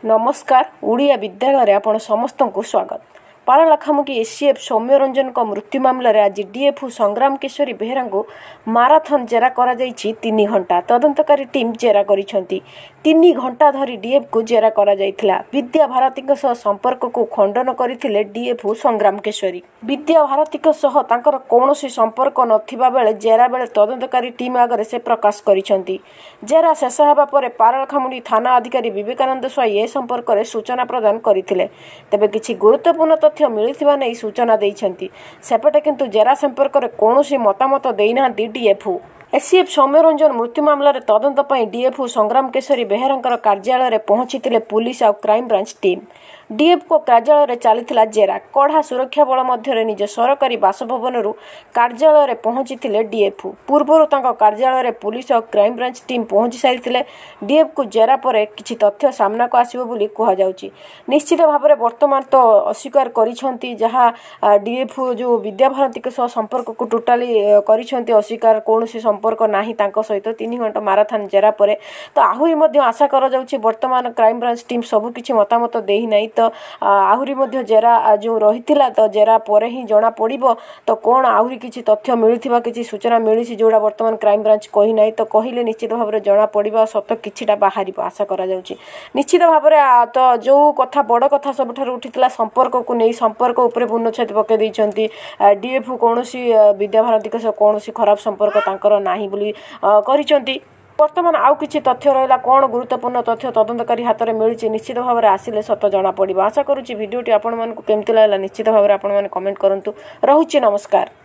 नमस्कार ओडिया विद्यालय रे आपण समस्त को स्वागत। पारलाखामुखी एसीएफ सौम्यरंजन मृत्यु मामलें आज डीएफओ संग्राम केशरी बेहेरा को माराथन जेरा करा 3 घंटा तदंतकारी टीम जेरा करिसेंती। 3 घंटा धरी डीएफ को जेरा करा विद्या भारती संपर्क को खंडन करथिले डीएफओ संग्राम केशरी। विद्या भारती तांकर कौनसी संपर्क नथिबा बेले जेरा बेले तदंतकारी टीम आगे से प्रकाश करिसेंती। जेरा शेष हेबा परे पारलाखामुखी थाना अधिकारी विवेकानंद स्वाई ए संपर्क में सूचना प्रदान करथिले। तेबे किछि गुरुत्वपूर्ण तथ्य मिलिथिबा नै सूचना दैछंती। सेपटे किंतु जेरा संपर्क में कौनसी मतामत देइनांती डीएफओ। एसीएफ सौम्यरंजन मृत्यु मामलें तदंत पई डीएफओ संग्राम केशरी बेहेरा कार्यालय में पहुंची पुलिस और क्राइम ब्रांच टीम। डीएफओ कार्यालय में चली जेरा कड़ा सुरक्षा बल मध्य निज सरकारी बासभवन कार्यालय में पहुंची डीएफओ। पूर्व कार्यालय में पुलिस और क्राइम ब्रांच टीम पहुंची सारी डीएफ को जेरा पर किसी तथ्य सामना को आसो बोली कहुछि। निश्चित भाव में वर्तमान तो अस्वीकार करिसेंती जहाँ डीएफओ जो विद्या भारती संपर्क को टोटाली अस्वीकार कौन संपर्क नाही सहित 3 घंटा माराथन जेरा पर तो आहरी आशा कर वर्तमान क्राइम ब्रांच टीम सबकि मतामत देही नहीं तो आहरी जेरा जो रही तो जेरा पर ही जना पड़ो तो कौन आहरी किसी तथ्य मिलूथिबा किसी सूचना मिली जोड़ा वर्तमान क्राइम ब्रांच कही ना तो कहले निश्चित भाव में जना पड़ा सत किछिटा बाहर आशा करा निश्चित भाव में तो जो कथा बड़ कथा सब उठीला संपर्क को नहीं संपर्क उपर पूर्णछेद पकई देइछंती। डीएफओ कौन विद्या भारती कौन खराब संपर्क तांकर नाही बोली करिसेंती। वर्तमान आउ किछि तथ्य रहा कौन गुरुत्वपूर्ण तथ्य तदंतकारी हाथ में मिली निश्चित भाव में आसिले सत जना पड़ा। आशा करुच्ची भिडियोटी आपण मानकु केमती लागला निश्चित भाव में आपण माने कमेंट करंतु। रहुछि नमस्कार।